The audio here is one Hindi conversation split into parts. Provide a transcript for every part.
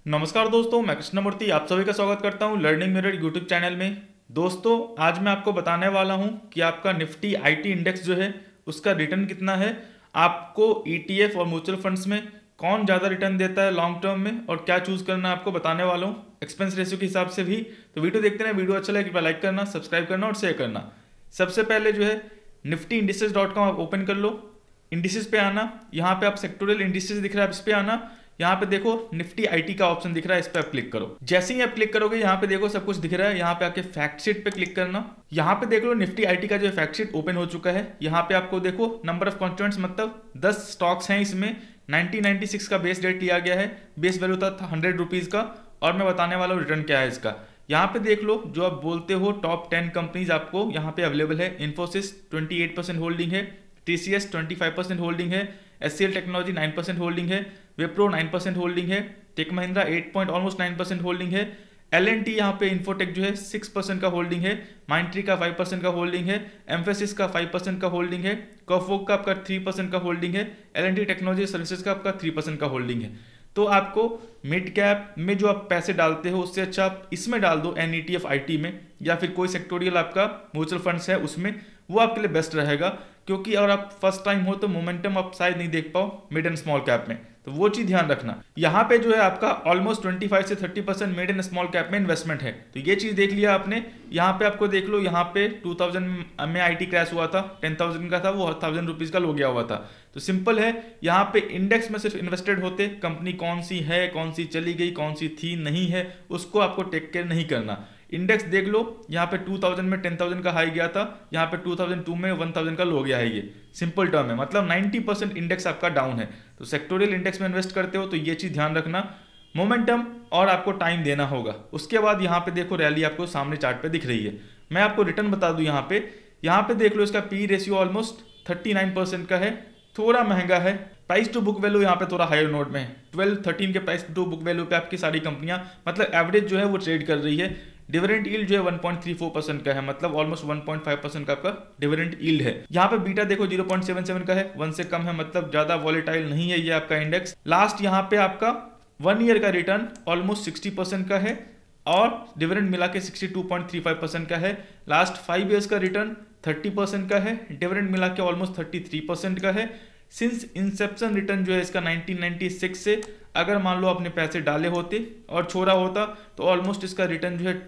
नमस्कार दोस्तों, मैं कृष्णमूर्ति आप सभी का स्वागत करता हूं लर्निंग मिरर यूट्यूब चैनल में। दोस्तों, आज मैं आपको बताने वाला हूं कि आपका निफ्टी आईटी इंडेक्स जो है उसका रिटर्न कितना है। आपको ईटीएफ और म्यूचुअल फंड्स में कौन ज़्यादा रिटर्न देता है लॉन्ग टर्म में और क्या चूज़ करना है आपको बताने वाला हूँ एक्सपेंस रेशियो के हिसाब से भी। तो वीडियो देखते हैं, वीडियो अच्छा लगे कृपया लाइक करना, सब्सक्राइब करना और शेयर करना। सबसे पहले जो है निफ्टी इंडिसेस.com आप ओपन कर लो। इंडिसेस पे आना, यहाँ पे आप सेक्टोरियल इंडिसेस दिख रहा है, इस पे आना। यहाँ पे देखो निफ्टी आईटी का ऑप्शन दिख रहा है, इस पे आप क्लिक करो। जैसे ही आप क्लिक करोगे यहाँ पे देखो सब कुछ दिख रहा है। यहाँ पे आके फैक्ट शीट पे क्लिक करना। यहाँ पे देख लो निफ्टी आईटी का जो फैक्ट शीट ओपन हो चुका है। यहाँ पे आपको देखो नंबर ऑफ कॉन्स्टिट्यूएंट्स मतलब 10 स्टॉक्स हैं इसमें। 1996 का बेस डेट लिया गया है, बेस वैल्यू था 100 रुपीज़ का। और मैं बताने वाला हूँ रिटर्न क्या है इसका। यहाँ पे देख लो जो आप बोलते हो टॉप 10 कंपनीज आपको यहाँ पे अवेलेबल है। इन्फोसिस 28% होल्डिंग है, टीसीएस 25% होल्डिंग है, एचसीएल टेक्नोलॉजी 9% होल्डिंग है, विप्रो 9% होल्डिंग है, टेक महिंद्रा 8.9% होल्डिंग है, एल&टी यहाँ पे इन्फोटेक जो है 6% का होल्डिंग है, माइंट्री का 5% का होल्डिंग है, एम्फेसिस का 5% का होल्डिंग है, कॉफोक का आपका 3% का होल्डिंग है, एल&टी टेक्नोलॉजी सर्विसेज का आपका 3% का होल्डिंग है। तो आपको मिड कैप में जो आप पैसे डालते हो उससे अच्छा आप इसमें डाल दो एनईटीएफ आईटी में, या फिर कोई सेक्टोरियल आपका म्यूचुअल फंड्स है उसमें, वो आपके लिए बेस्ट रहेगा। क्योंकि अगर आप फर्स्ट टाइम हो तो मोमेंटम आप शायद नहीं देख पाओ मिड एंड स्मॉल कैप में, तो वो चीज़ ध्यान रखना। यहाँ पे जो है आपका ऑलमोस्ट 25 से 30% मिड एंड स्मॉल कैप में इन्वेस्टमेंट है, तो ये चीज़ देख लिया आपने। यहाँ पे आपको देख लो, यहाँ पे 2000 में आईटी क्रैश हुआ था, 10,000 का था, वो 1000 रुपीज़ का लो गया हुआ था। तो सिंपल है, यहाँ पे इंडेक्स में सिर्फ इन्वेस्टेड होते, कंपनी कौन सी है, कौन सी चली गई, कौन सी थी नहीं है, उसको आपको टेक केयर नहीं करना। इंडेक्स देख लो, यहाँ पे 2000 में 10,000 का हाई गया था, यहाँ पे 2002 में 1000 का लो गया है। ये सिंपल टर्म है, मतलब 90% इंडेक्स आपका डाउन है। तो सेक्टोरियल इंडेक्स में इन्वेस्ट करते हो तो ये चीज़ ध्यान रखना, मोमेंटम और आपको टाइम देना होगा। उसके बाद यहाँ पे देखो रैली आपको सामने चार्ट पे दिख रही है। मैं आपको रिटर्न बता दूँ, यहाँ पे देख लो इसका पी रेशियो ऑलमोस्ट 39% का है, थोड़ा महंगा है। प्राइस टू बुक वैल्यू यहाँ पे थोड़ा हायर नोट में है, 12-13 के प्राइस टू बुक वैल्यू पे आपकी सारी कंपनियां मतलब एवरेज जो है वो ट्रेड कर रही है। डिविडेंड यील्ड जो है 1.34% का है, मतलब ऑलमोस्ट 1.5% का आपका डिविडेंड यील्ड है। यहाँ पे बीटा देखो 0.77 का है, 1 से कम है, मतलब ज्यादा वॉलेटाइल नहीं है ये आपका इंडेक्स। लास्ट यहाँ पे आपका 1 ईयर का रिटर्न ऑलमोस्ट 60% का है और डिविडेंड मिला के 62.35% का है। लास्ट 5 ईयर्स का रिटर्न 30% का है, डिविडेंड मिला के ऑलमोस्ट 33% का है। सिंस इंसेप्शन रिटर्न जो है इसका 1996 से, अगर मान लो आपने पैसे डाले होते और छोड़ा होता तो ऑलमोस्ट इसका रिटर्न जो है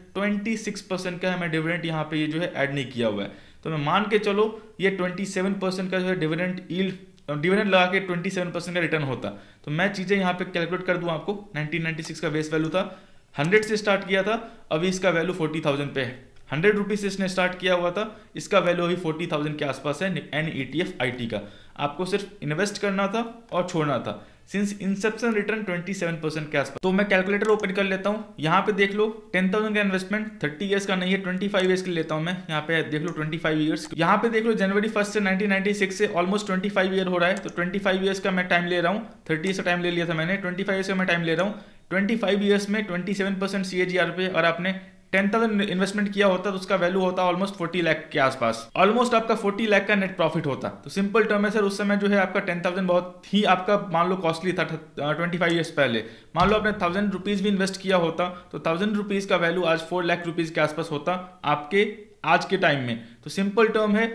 26% का है। मैं डिविडेंड यहाँ पे ये जो है ऐड नहीं किया हुआ है, तो मैं मान के चलो ये 27% का जो है डिविडेंड यील्ड, डिविडेंड लगा के 27% का रिटर्न होता। तो मैं चीज़ें यहाँ पे कैलकुलेट कर दूँ आपको। 1996 का बेस वैल्यू था, 100 से स्टार्ट किया था, अभी इसका वैल्यू 40,000 पे है। 100 रुपीज़ से इसने स्टार्ट किया हुआ था, इसका वैल्यू अभी 40,000 के आसपास है एनईटीएफ आईटी का। आपको सिर्फ इन्वेस्ट करना था और छोड़ना था। सिंस इंसेप्शन रिटर्न 27% के आसपास। तो मैं कैलकुलेटर ओपन कर लेता हूँ। यहाँ पे देख लो 10,000 का इन्वेस्टमेंट 30 इयर्स का नहीं है, 25 इयर्स के लेता हूँ मैं। यहाँ पे देख लो 25 इयर्स। यहाँ पे देख लो जनवरी 1 से 1996 से ऑलमोस्ट 25 ईयर हो रहा है, तो 25 इयर्स का मैं टाइम ले रहा हूँ। 30 से टाइम ले लिया था मैंने, 25 इयर्स का मैं टाइम ले रहा हूँ। 25 इयर्स में 27% CAGR पे, और आपने 10,000 इन्वेस्टमेंट किया होता तो उसका वैल्यू होता ऑलमोस्ट 40 लाख के आसपास, ऑलमोस्ट आपका 40 लाख का नेट प्रॉफिट होता। तो सिंपल टर्म है सर, उस समय जो है आपका 10,000 बहुत ही आपका मान लो कॉस्टली था। 25 ईयर्स पहले मान लो आपने 1000 रुपीज़ भी इन्वेस्ट किया होता तो 1000 रुपीज़ का वैल्यू आज 4 लाख रुपीज़ के आसपास होता आपके आज के टाइम में। तो सिंपल टर्म है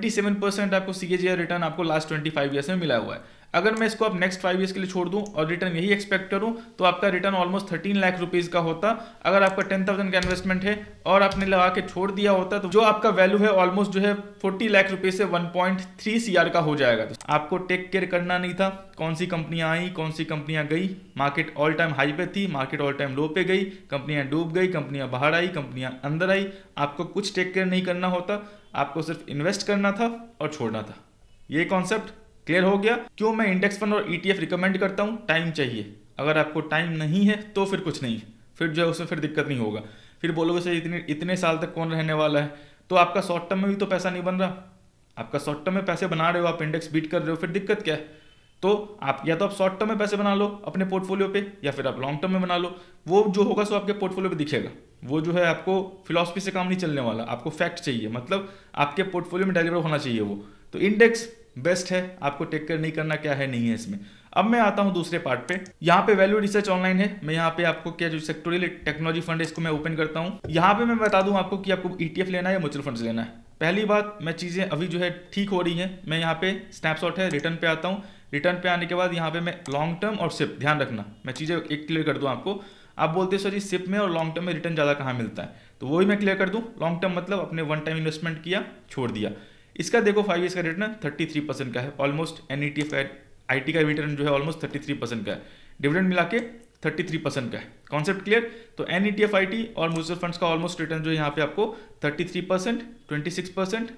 27% आपको CAGR रिटर्न आपको लास्ट 25 ईयर्स में मिला हुआ है। अगर मैं इसको अब नेक्स्ट 5 ईयर्स के लिए छोड़ दूं और रिटर्न यही एक्सपेक्ट करूं तो आपका रिटर्न ऑलमोस्ट 13 लाख रुपीज़ का होता। अगर आपका 10,000 का इन्वेस्टमेंट है और आपने लगा के छोड़ दिया होता तो जो आपका वैल्यू है ऑलमोस्ट जो है 40 लाख रुपये से 1.3 CR का हो जाएगा। तो आपको टेक केयर करना नहीं था कौन सी कंपनियां आई, कौन सी कंपनियां गई। मार्केट ऑल टाइम हाई पे थी, मार्केट ऑल टाइम लो पे गई, कंपनियां डूब गई, कंपनियां बाहर आई, कंपनियां अंदर आई। आपको कुछ टेक केयर नहीं करना होता, आपको सिर्फ इन्वेस्ट करना था और छोड़ना था। ये कॉन्सेप्ट क्लियर हो गया। क्यों मैं इंडेक्स फंड और ETF रिकमेंड करता हूँ? टाइम चाहिए। अगर आपको टाइम नहीं है तो फिर कुछ नहीं, फिर जो है उसमें फिर दिक्कत नहीं होगा। फिर बोलोगे सर इतने साल तक कौन रहने वाला है, तो आपका शॉर्ट टर्म में भी तो पैसा नहीं बन रहा। आपका शॉर्ट टर्म में पैसे बना रहे हो, आप इंडेक्स बीट कर रहे हो, फिर दिक्कत क्या है? तो आप या तो आप शॉर्ट टर्म में पैसे बना लो अपने पोर्टफोलियो पे, या फिर आप लॉन्ग टर्म में बना लो। वो जो होगा सो आपके पोर्टफोलियो पे दिखेगा। वो जो है आपको फिलॉसफी से काम नहीं चलने वाला, आपको फैक्ट चाहिए, मतलब आपके पोर्टफोलियो में डिलीवर होना चाहिए वो। तो इंडेक्स बेस्ट है, आपको टेक केयर नहीं करना क्या है नहीं है इसमें। अब मैं आता हूं दूसरे पार्ट पे। यहाँ पे वैल्यू रिसर्च ऑनलाइन है। मैं यहाँ पे आपको क्या जो सेक्टोरियल टेक्नोलॉजी फंड है इसको मैं ओपन करता हूँ। यहाँ पे मैं बता दूं आपको कि आपको ETF लेना है या म्यूचुअल फंड्स लेना है। पहली बात, मैं चीज़ें अभी जो है ठीक हो रही हैं। मैं यहाँ पे स्नैपशॉट है, रिटर्न पे आता हूँ। रिटर्न पे आने के बाद यहाँ पे मैं लॉन्ग टर्म और सिप, ध्यान रखना मैं चीज़ें एक क्लियर कर दूँ आपको। आप बोलते हैं सर जी सिप में और लॉन्ग टर्म में रिटर्न ज़्यादा कहाँ मिलता है, तो वही मैं क्लियर कर दूँ। लॉन्ग टर्म मतलब अपने वन टाइम इन्वेस्टमेंट किया, छोड़ दिया। इसका देखो 5 ईयर्स का रिटर्न 33% का है ऑलमोस्ट। NETF IT का रिटर्न जो है ऑलमोस्ट 33% का है। डिविडेंड मिला के 33% का है। Concept clear? तो NETF IT और म्यूचुअल फंड्स का ऑलमोस्ट रिटर्न जो है यहाँ पे आपको 33%, 26%,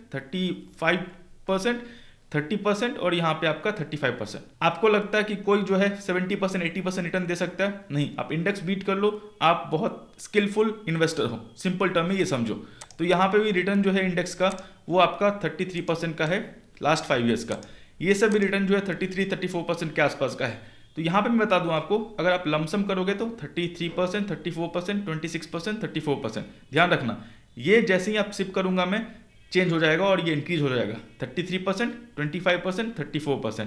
35%, 30% और यहाँ पे आपका 35%। आपको लगता है कि कोई जो है 70%, 80% रिटर्न दे सकता है? नहीं, आप इंडेक्स बीट कर लो, आप बहुत स्किलफुल इन्वेस्टर हो। सिंपल टर्म में ये समझो। तो यहाँ पे भी रिटर्न जो है इंडेक्स का वो आपका 33% का है लास्ट 5 ईयर्स का। ये सब भी रिटर्न जो है 33-34% के आसपास का है। तो यहाँ पे मैं बता दूं आपको, अगर आप लमसम करोगे तो 33%, 34%, 26%, 34%। ध्यान रखना, ये जैसे ही आप सिप करूंगा मैं चेंज हो जाएगा और ये इंक्रीज हो जाएगा। 33%, 25%, 34%,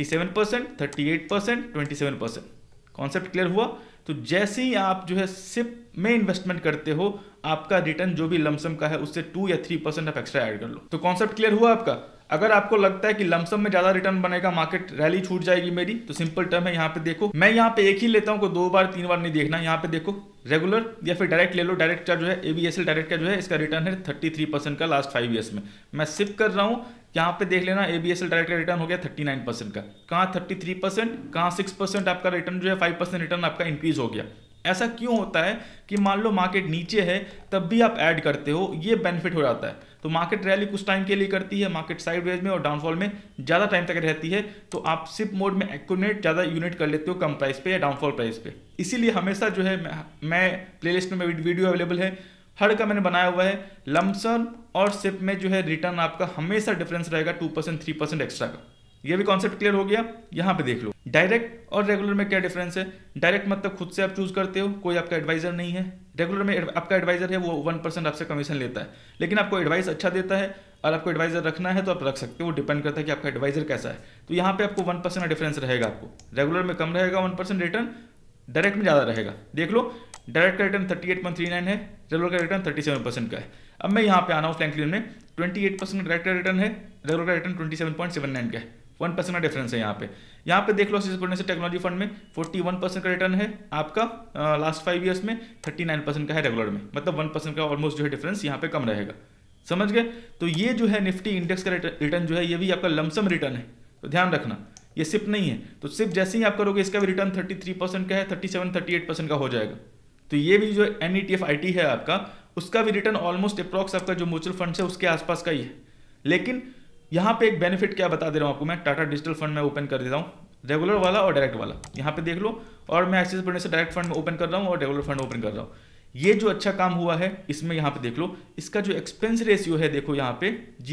37%, 38%, 27%। कॉन्सेप्ट क्लियर हुआ? तो जैसे ही आप जो है सिप में इन्वेस्टमेंट करते हो, आपका रिटर्न जो भी लमसम का है उससे 2 या 3% आप एक्स्ट्रा ऐड कर लो। तो कॉन्सेप्ट क्लियर हुआ आपका? अगर आपको लगता है कि लमसम में ज्यादा रिटर्न बनेगा, मार्केट रैली छूट जाएगी मेरी, तो सिंपल टर्म है, यहाँ पे देखो मैं यहाँ पे एक ही लेता हूँ, को 2 बार 3 बार नहीं देखना। यहाँ पे देखो रेगुलर या फिर डायरेक्ट ले लो। डायरेक्ट का जो है ABSL डायरेक्ट का जो है इसका रिटर्न है 33% का लास्ट 5 ईयर्स में। मैं सिप कर रहा हूँ, यहाँ पे देख लेना ABSL डायरेक्ट का रिटर्न हो गया 39% का। कहाँ 33%, कहाँ 6% आपका रिटर्न जो है 5% रिटर्न आपका इंक्रीज हो गया। ऐसा क्यों होता है कि मान लो मार्केट नीचे है तब भी आप ऐड करते हो, ये बेनिफिट हो जाता है। तो मार्केट रैली कुछ टाइम के लिए करती है, मार्केट साइडवेज में और डाउनफॉल में ज़्यादा टाइम तक रहती है, तो आप सिप मोड में एक्यूमुलेट ज़्यादा यूनिट कर लेते हो कम प्राइस पे या डाउनफॉल प्राइस पे। इसीलिए हमेशा जो है मैं प्लेलिस्ट में वीडियो अवेलेबल है, हर का मैंने बनाया हुआ है। लमसम और सिप में जो है रिटर्न आपका हमेशा डिफरेंस रहेगा 2%, 3% एक्स्ट्रा का। ये भी कॉन्सेप्ट क्लियर हो गया? यहाँ पे देख लो डायरेक्ट और रेगुलर में क्या डिफरेंस है। डायरेक्ट मतलब खुद से आप चूज करते हो, कोई आपका एडवाइजर नहीं है। रेगुलर में आपका एडवाइजर है, वो 1% आपसे कमीशन लेता है, लेकिन आपको एडवाइस अच्छा देता है और आपको एडवाइजर रखना है तो आप रख सकते हो। वो डिपेंड करता है कि आपका एडवाइजर कैसा है। तो यहाँ पे आपको 1% का डिफरेंस रहेगा। आपको रेगुलर में कम रहेगा 1% रिटर्न, डायरेक्ट में ज़्यादा रहेगा। देख लो डायरेक्ट का रिटर्न 38.39 है, रेगुलर का रिटर्न 37% का है। अब मैं यहाँ पे आना हूँ फ्रैंकलिन में, 28% डायरेक्ट का रिटर्न है, रेगुलर का रिटर्न 27.79 का है। 1% का डिफरेंस है यहाँ पे देख लो। से टेक्नोलॉजी फंड में 41% का रिटर्न है आपका लास्ट 5 ईयर्स में, 39% का है रेगुलर में, मतलब 1% का ऑलमोस्ट जो है डिफरेंस यहाँ पे कम रहेगा। समझ गए? तो ये जो है निफ्टी इंडेक्स का रिटर्न जो है ये भी आपका लमसम रिटर्न है, तो ध्यान रखना ये सिप नहीं है। तो सिप जैसे ही आप करोगे इसका भी रिटर्न 33% का है, 37, 38% का हो जाएगा। तो ये भी जो NETF IT है आपका, उसका भी रिटर्न ऑलमोस्ट अप्रॉक्स आपका जो म्यूचुअल फंड है उसके आसपास का ही है। लेकिन यहाँ पे एक बेनिफिट क्या बता दे रहा हूँ आपको मैं, टाटा डिजिटल फंड में ओपन कर देता हूँ, रेगुलर वाला और डायरेक्ट वाला। यहाँ पे देख लो, और मैं एक्सिस बैंक से डायरेक्ट फंड में ओपन कर रहा हूँ और रेगुलर फंड ओपन कर रहा हूँ। ये जो अच्छा काम हुआ है इसमें यहाँ पे देख लो, इसका जो एक्सपेंस रेशियो है देखो यहाँ पे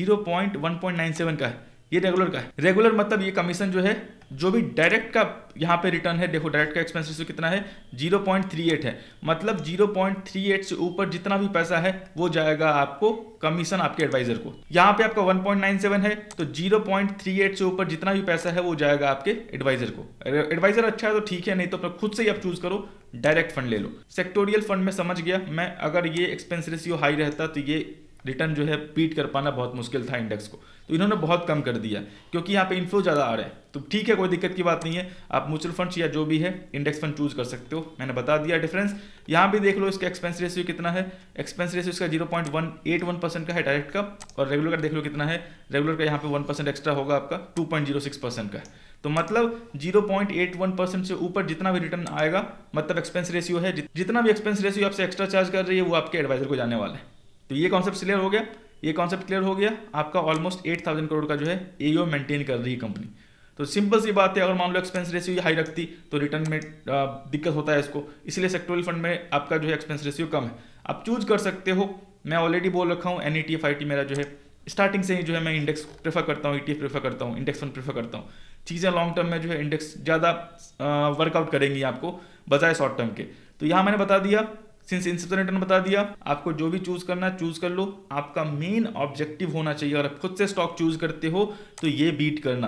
0.197 का है, ये रेगुलर का है। रेगुलर मतलब ये कमीशन जो है, जो भी डायरेक्ट का यहाँ पे रिटर्न है, देखो डायरेक्ट का एक्सपेंस रेशियो कितना है 0.38 है, मतलब 0.38 से ऊपर जितना भी पैसा है वो जाएगा आपको कमीशन आपके एडवाइजर को। यहाँ पे आपका 1.97 है, तो 0.38 से ऊपर जितना भी पैसा है वो जाएगा आपके एडवाइजर को। एडवाइजर अच्छा है तो ठीक है, नहीं तो खुद से ही आप चूज करो, डायरेक्ट फंड ले लो। सेक्टोरियल फंड में समझ गया मैं, अगर ये एक्सपेंस रेशियो हाई रहता तो ये रिटर्न जो है बीट कर पाना बहुत मुश्किल था इंडेक्स को, तो इन्होंने बहुत कम कर दिया क्योंकि यहाँ पे इन्फ्लो ज़्यादा आ रहे हैं। तो ठीक है, कोई दिक्कत की बात नहीं है, आप म्यूचुअल फंड्स या जो भी है इंडेक्स फंड चूज कर सकते हो। मैंने बता दिया डिफरेंस। यहाँ भी देख लो इसका एक्सपेंस रेशियो कितना है, एक्सपेंस रेशियो इसका 0.181% का है डायरेक्ट का, और रेगुलर का देख लो कितना है, रेगुलर का यहाँ पे 1% एक्स्ट्रा होगा आपका, 2.06% का है। तो मतलब 0.81% से ऊपर जितना भी रिटर्न आएगा, मतलब एक्सपेंस रेशियो है, जितना भी एक्सपेंस रेशियो आपसे एक्स्ट्रा चार्ज कर रही है वो आपके एडवाइजर को जाने वाला है। तो ये कॉन्सेप्ट क्लियर हो गया? ये कॉन्सेप्ट क्लियर हो गया आपका। ऑलमोस्ट 8000 करोड़ का जो है AUM मेंटेन कर रही है कंपनी। तो सिंपल सी बात है, अगर मान लो एक्सपेंस रेशियो हाई रखती तो रिटर्न में दिक्कत होता है इसको, इसलिए सेक्टोरल फंड में आपका जो है एक्सपेंस रेशियो कम है। आप चूज कर सकते हो, मैं ऑलरेडी बोल रखा हूँ NETF IT मेरा जो है स्टार्टिंग से ही जो है मैं इंडेक्स प्रेफर करता हूँ, ETF प्रेफर करता हूँ, इंडेक्स फंड प्रेफर करता हूँ। चीज़ें लॉन्ग टर्म में जो है इंडेक्स ज़्यादा वर्कआउट करेंगी आपको बजाय शॉर्ट टर्म के। तो यहाँ मैंने बता दिया, सिंस इंसिडेंट रिटर्न बता दिया, आपको जो भी चूज करना है चूज कर लो। आपका मेन ऑब्जेक्टिव होना चाहिए, अगर आप खुद से स्टॉक चूज करते हो तो ये बीट करना।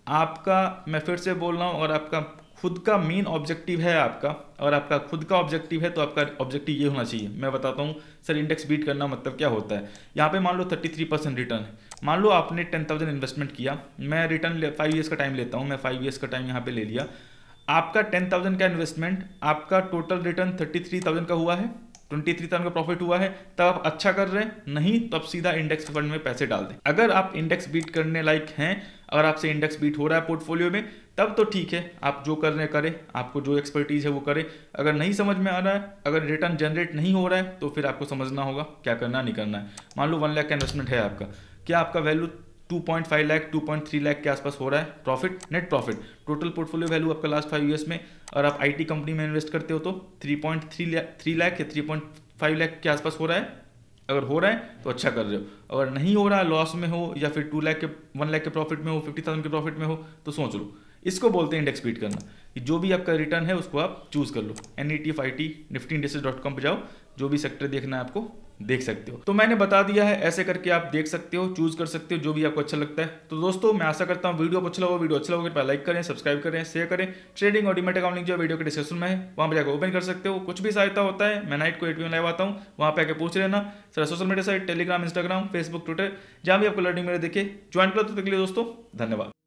आपका, मैं फिर से बोल रहा हूँ, और आपका खुद का मेन ऑब्जेक्टिव है आपका, और आपका खुद का ऑब्जेक्टिव है, तो आपका ऑब्जेक्टिव ये होना चाहिए। मैं बताता हूँ सर इंडेक्स बीट करना मतलब क्या होता है। यहाँ पे मान लो 33% रिटर्न है। मान लो आपने 10,000 इन्वेस्टमेंट किया, मैं रिटर्न 5 ईयर्स का टाइम लेता हूँ, मैं 5 ईयर्स का टाइम यहाँ पे ले लिया। आपका 10,000 का इन्वेस्टमेंट, आपका टोटल रिटर्न 33,000 का हुआ है, 23,000 का प्रॉफिट हुआ है, तब आप अच्छा कर रहे हैं। नहीं तो आप सीधा इंडेक्स फंड में पैसे डाल दें। अगर आप इंडेक्स बीट करने लायक हैं, अगर आपसे इंडेक्स बीट हो रहा है पोर्टफोलियो में, तब तो ठीक है, आप जो कर रहे हैं करें, आपको जो एक्सपर्टीज है वो करें। अगर नहीं समझ में आ रहा है, अगर रिटर्न जनरेट नहीं हो रहा है, तो फिर आपको समझना होगा क्या करना नहीं करना है। मान लो 1 लाख का इन्वेस्टमेंट है आपका, क्या आपका वैल्यू 2.5 लाख 2.3 लाख के आसपास हो रहा है profit, net profit, total portfolio value आपका लास्ट 5 ईयर्स में, और आप आईटी कंपनी में इन्वेस्ट करते हो तो 3.3 लाख या 3.5 लाख के आसपास हो रहा है। अगर हो रहा है तो अच्छा कर रहे हो, अगर नहीं हो रहा है, लॉस में हो, या फिर 1 लाख के प्रॉफिट में हो, 50,000 के प्रॉफिट में हो, तो सोच लो। इसको बोलते हैं इंडेक्स बीट करना, कि जो भी आपका रिटर्न है उसको आप चूज कर लो। NETF IT niftyindices.com पे जाओ, जो भी सेक्टर देखना है आपको देख सकते हो। तो मैंने बता दिया है, ऐसे करके आप देख सकते हो, चूज कर सकते हो जो भी आपको अच्छा लगता है। तो दोस्तों मैं आशा करता हूँ वीडियो अच्छा लगा, वीडियो अच्छा लगा लाइक करें, सब्सक्राइब करें, शेयर करें। ट्रेडिंग और डीमैट अकाउंट लिंक जो वीडियो के डिस्क्रिप्शन में है, वहाँ पर जाकर ओपन कर सकते हो। कुछ भी सहायता होता है, मैं नाइट को 8 PM लाइव आता हूँ, वहाँ पे आके पूछ लेना। Sir social media site Telegram, Instagram, Facebook, Twitter, जहाँ भी आपको लर्निंग मेरे देखे ज्वाइन करो। तो तक के लिए दोस्तों धन्यवाद।